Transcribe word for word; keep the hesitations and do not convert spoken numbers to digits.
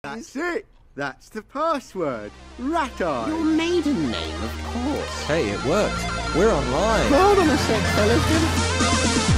That's it. That's the password. Rat Eye. Your maiden name, of course. Hey, it worked. We're online. Hold on a sec, fellas.